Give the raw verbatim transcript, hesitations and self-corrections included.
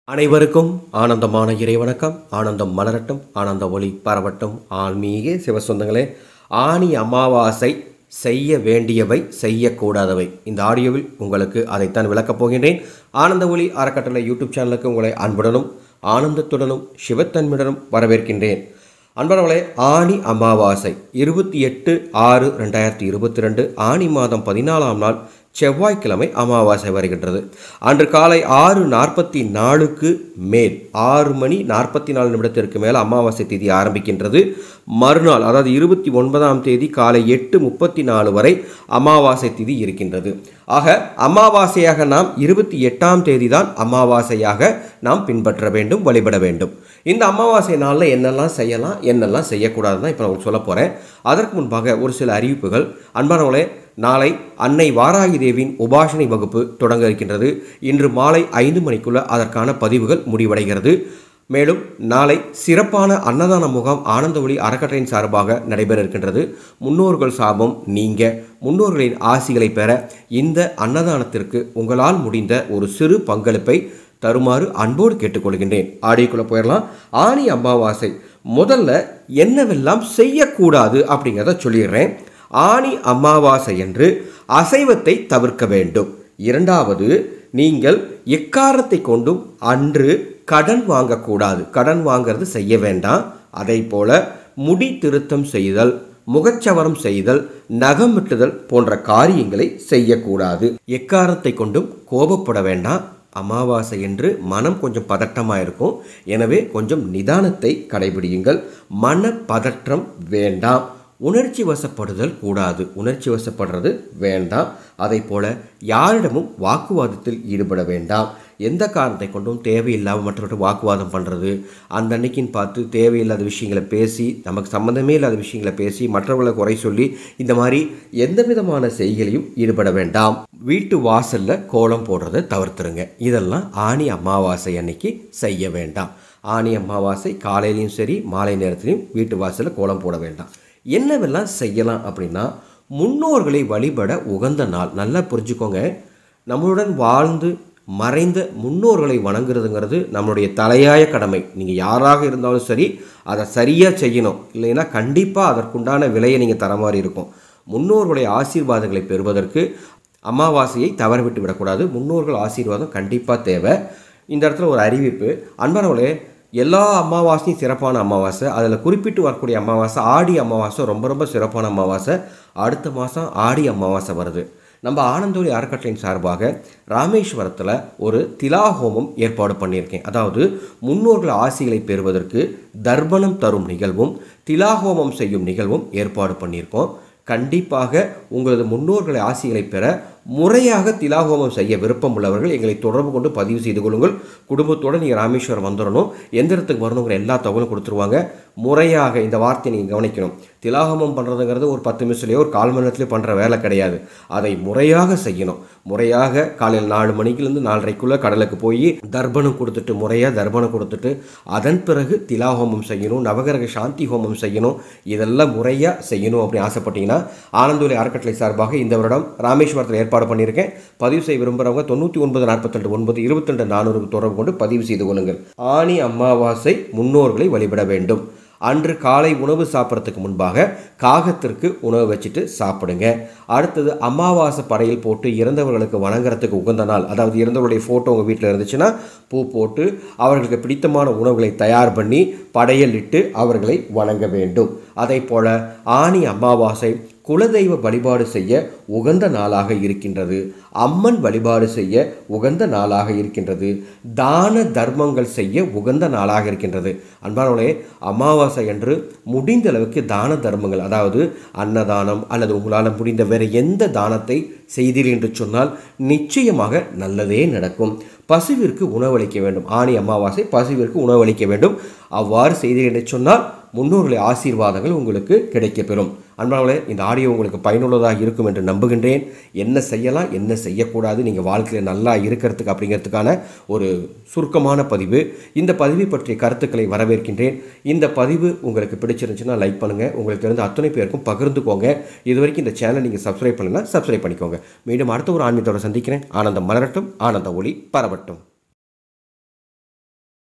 அனைவருக்கும் ஆனந்தமான இறைவணக்கம். ஆனந்தம் மலரட்டும், ஆனந்த ஒளி பரவட்டும். ஆன்மீக சிவசொந்தங்களே, ஆனி அமாவாசை செய்ய வேண்டியவை, செய்யக்கூடாதவை. இந்த ஆடியோவில் உங்களுக்கு அதைத்தான் விளக்கப் போகின்றேன். ஆனந்த ஒளி அறக்கட்டளை யூடியூப் சேனலுக்கு உங்களை அன்புடனும் ஆனந்தத்துடனும் சிவத்தன்மையுடனும் வரவேற்கின்றேன். அன்பர்களே, ஆனி அமாவாசை இருபத்தி எட்டு ஆறு ரெண்டாயிரத்தி இருபத்தி ரெண்டு ஆனி மாதம் பதினாலாம் நாள் செவ்வாய்க்கிழமை அமாவாசை வருகின்றது. அன்று காலை ஆறு நாற்பத்தி நாலுக்கு மேல் ஆறு மணி நாற்பத்தி நாலு நிமிடத்திற்கு மேல் அமாவாசை தேதி ஆரம்பிக்கின்றது. மறுநாள் அதாவது இருபத்தி ஒன்பதாம் தேதி காலை எட்டு முப்பத்தி நாலு வரை அமாவாசை திதி இருக்கின்றது. ஆக அமாவாசையாக நாம் இருபத்தி எட்டாம் தேதி தான் அமாவாசையாக நாம் பின்பற்ற வேண்டும், வழிபட வேண்டும். இந்த அமாவாசை நாளில் என்னெல்லாம் செய்யலாம், என்னெல்லாம் செய்யக்கூடாதுன்னு தான் இப்போ நான் சொல்ல போகிறேன். அதற்கு முன்பாக ஒரு சில அறிவிப்புகள். அன்பானவர்களே, நாளை அன்னை வாராகி தேவியின் உபாசனை வகுப்பு தொடங்க இருக்கின்றது. இன்று மாலை ஐந்து மணிக்குள்ள அதற்கான பதிவுகள் முடிவடைகிறது. மேலும் நாளை சிறப்பான அன்னதான முகாம் ஆனந்த ஒளி அறக்கட்டளையின் சார்பாக நடைபெற இருக்கின்றது. முன்னோர்கள் சாபம் நீங்க, முன்னோர்களின் ஆசிகளை பெற இந்த அன்னதானத்திற்கு உங்களால் முடிந்த ஒரு சிறு பங்களிப்பை தருமாறு அன்போடு கேட்டுக்கொள்கின்றேன். ஆடியோக்குள்ளே போயிடலாம். ஆனி அமாவாசை முதல்ல என்னவெல்லாம் செய்யக்கூடாது அப்படிங்கிறத சொல்லிடுறேன். ஆனி அமாவாசை என்று அசைவத்தை தவிர்க்க வேண்டும். இரண்டாவது, நீங்கள் எக்காரணத்தை கொண்டும் அன்று கடன் வாங்கக்கூடாது. கடன் வாங்கிறது செய்ய வேண்டாம். அதை போல முடி திருத்தம் செய்தல், முகச்சவரம் செய்தல், நகம் வெட்டுதல் போன்ற காரியங்களை செய்யக்கூடாது. எக்காரணத்தை கொண்டும் கோபப்பட வேண்டாம். அமாவாசை என்று மனம் கொஞ்சம் பதட்டமாக இருக்கும். எனவே கொஞ்சம் நிதானத்தை கடைபிடியுங்கள். மன பதற்றம் வேண்டாம். உணர்ச்சி வசப்படுதல் கூடாது. உணர்ச்சி வசப்படுறது வேண்டாம். அதை போல யாரிடமும் வாக்குவாதத்தில் ஈடுபட வேண்டாம். எந்த காரணத்தை கொண்டும் தேவையில்லாமல் மற்றவர்கள் வாக்குவாதம் பண்ணுறது, அந்த அன்னைக்குன்னு பார்த்து தேவையில்லாத விஷயங்களை பேசி, நமக்கு சம்மந்தமே இல்லாத விஷயங்களை பேசி மற்றவர்களை குறை சொல்லி இந்த மாதிரி எந்த விதமான செய்கையிலையும் ஈடுபட வேண்டாம். வீட்டு வாசலில் கோலம் போடுறதை தவிர்த்துருங்க. இதெல்லாம் ஆனி அமாவாசை அன்னைக்கு செய்ய வேண்டாம். ஆனி அமாவாசை காலையிலையும் சரி மாலை நேரத்திலையும் வீட்டு வாசலில் கோலம் போட வேண்டாம். என்னவெல்லாம் செய்யலாம் அப்படின்னா, முன்னோர்களை வழிபட உகந்த நாள். நல்லா புரிஞ்சுக்கோங்க. நம்மளுடன் வாழ்ந்து மறைந்த முன்னோர்களை வணங்குறதுங்கிறது நம்மளுடைய தலையாய கடமை. நீங்கள் யாராக இருந்தாலும் சரி அதை சரியாக செய்யணும். இல்லைன்னா கண்டிப்பாக அதற்குண்டான விலையை நீங்கள் தர மாதிரி இருக்கும். முன்னோர்களுடைய ஆசீர்வாதங்களை பெறுவதற்கு அமாவாசையை தவறவிட்டு விடக்கூடாது. முன்னோர்கள் ஆசீர்வாதம் கண்டிப்பாக தேவை. இந்த இடத்துல ஒரு அறிவிப்பு. அன்பானவர்களே, எல்லா அமாவாசையும் சிறப்பான அமாவாசை. அதில் குறிப்பிட்டு வரக்கூடிய அமாவாசை ஆடி அமாவாசை ரொம்ப ரொம்ப சிறப்பான அமாவாசை. அடுத்த மாதம் ஆடி அமாவாசை வருது. நம்ம ஆனந்த ஒளி அறக்கட்டளையின் சார்பாக ராமேஸ்வரத்தில் ஒரு திலாஹோமம் ஏற்பாடு பண்ணியிருக்கேன். அதாவது முன்னோர்கள் ஆசிகளை பெறுவதற்கு தர்ப்பணம் தரும் நிகழ்வும் திலாஹோமம் செய்யும் நிகழ்வும் ஏற்பாடு பண்ணியிருக்கோம். கண்டிப்பாக உங்களது முன்னோர்களை ஆசிகளை பெற முறையாக திலாஹோமம் செய்ய விருப்பம் உள்ளவர்கள் எங்களை தொடர்பு கொண்டு பதிவு செய்து கொள்ளுங்கள். குடும்பத்தோடு நீங்கள் ராமேஸ்வரம் வந்துடணும். எந்த இடத்துக்கு வரணுங்கிற எல்லா தகவலும் கொடுத்துருவாங்க. முறையாக இந்த வார்த்தையை நீங்கள் கவனிக்கணும். திலாஹோமம் பண்ணுறதுங்கிறது ஒரு பத்து நிமிஷத்துலேயோ ஒரு கால் மணி நேரத்துலேயோ பண்ணுற வேலை கிடையாது. அதை முறையாக செய்யணும். முறையாக காலையில் நாலு மணிக்குலேருந்து நாலரைக்குள்ளே கடலுக்கு போய் தர்ப்பணம் கொடுத்துட்டு முறையாக தர்ப்பணம் கொடுத்துட்டு அதன் பிறகு திலாஹோமம் செய்யணும், நவகிரக சாந்தி ஹோமம் செய்யணும். இதெல்லாம் முறையாக செய்யணும் அப்படின்னு ஆசைப்பட்டீங்கன்னா ஆனந்த ஒளி அறக்கட்டளை சார்பாக இந்த வருடம் ராமேஸ்வரத்தில் ஏற்பாடு பண்ணியிருக்கேன். பதிவு செய்ய விரும்புகிறவங்க தொண்ணூற்றி ஒன்பது நாற்பத்தி ரெண்டு ஒன்பது இருபத்தி ரெண்டு நானூறுக்கு தொடர்பு கொண்டு பதிவு செய்து கொள்ளுங்கள். ஆனி அமாவாசை முன்னோர்களை வழிபட வேண்டும். அன்று காலை உணவு சாப்பிட்றதுக்கு முன்பாக காகத்திற்கு உணவு வச்சுட்டு சாப்பிடுங்க. அடுத்தது அமாவாசை படையில் போட்டு இறந்தவர்களுக்கு வணங்குறதுக்கு உகந்த நாள். அதாவது இறந்தவர்களுடைய ஃபோட்டோ உங்கள் வீட்டில் இருந்துச்சுன்னா பூ போட்டு அவர்களுக்கு பிடித்தமான உணவுகளை தயார் பண்ணி படையல் இட்டு அவர்களை வணங்க வேண்டும். அதை போல ஆனி அமாவாசை குலதெய்வ வழிபாடு செய்ய உகந்த நாளாக இருக்கின்றது. அம்மன் வழிபாடு செய்ய உகந்த நாளாக இருக்கின்றது. தான தர்மங்கள் செய்ய உகந்த நாளாக இருக்கின்றது. அன்பானவர்களே, அமாவாசை என்று முடிந்த அளவுக்கு தான தர்மங்கள், அதாவது அன்னதானம் அல்லது உங்களால் முடிந்த வேறு எந்த தானத்தை செய்தீர்கள் என்று சொன்னால் நிச்சயமாக நல்லதே நடக்கும். பசுவிற்கு உணவளிக்க வேண்டும். ஆனி அமாவாசை பசுவிற்கு உணவளிக்க வேண்டும். அவ்வாறு செய்தீர்கள் என்று சொன்னால் முன்னோர்களை ஆசீர்வாதங்கள் உங்களுக்கு கிடைக்கப்பெறும். அன்பானவர்களே, இந்த ஆடியோ உங்களுக்கு பயனுள்ளதாக இருக்கும் என்று நம்புகின்றேன். என்ன செய்யலாம், என்ன செய்யக்கூடாது, நீங்கள் வாழ்க்கையில் நல்லா இருக்கிறதுக்கு அப்படிங்கிறதுக்கான ஒரு சுருக்கமான பதிவு. இந்த பதிவை பற்றிய கருத்துக்களை வரவேற்கின்றேன். இந்த பதிவு உங்களுக்கு பிடிச்சிருந்துச்சுன்னா லைக் பண்ணுங்கள். உங்களுக்கு தெரிந்த அத்தனை பேருக்கும் பகிர்ந்துக்கோங்க. இது வரைக்கும் இந்த சேனல் நீங்கள் சப்ஸ்கிரைப் பண்ணலாம், சப்ஸ்கிரைப் பண்ணிக்கோங்க. மீண்டும் அடுத்த ஒரு ஆன்மீகத்தோடு சந்திக்கிறேன். ஆனந்தம் மலரட்டும், ஆனந்த ஒளி பரவட்டும்.